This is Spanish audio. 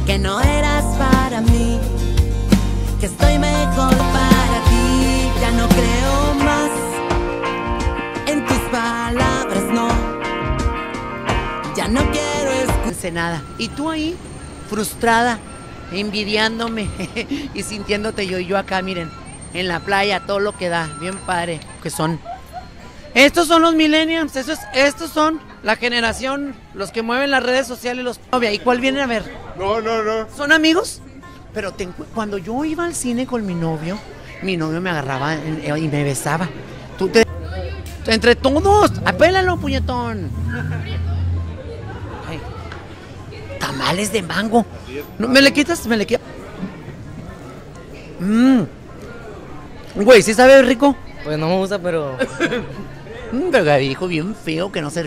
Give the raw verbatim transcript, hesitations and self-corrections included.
que no eras para mí, que estoy mejor para ti. Ya no creo más en tus palabras, no. Ya no quiero escuchar nada. Y tú ahí, frustrada, envidiándome y sintiéndote yo y yo acá, miren, en la playa, todo lo que da, bien padre, que son. Estos son los millennials, estos, estos son la generación, los que mueven las redes sociales, los novia. ¿Y cuál vienen a ver? No, no, no. ¿Son amigos? Pero te, cuando yo iba al cine con mi novio, mi novio me agarraba y me besaba. Tú te, entre todos, apélalo, puñetón. Ay, tamales de mango. No, ¿me le quitas? ¿Me le quitas? Mmm. Güey, ¿sí sabe rico? Pues no me gusta, pero... Pero dijo bien feo que no se...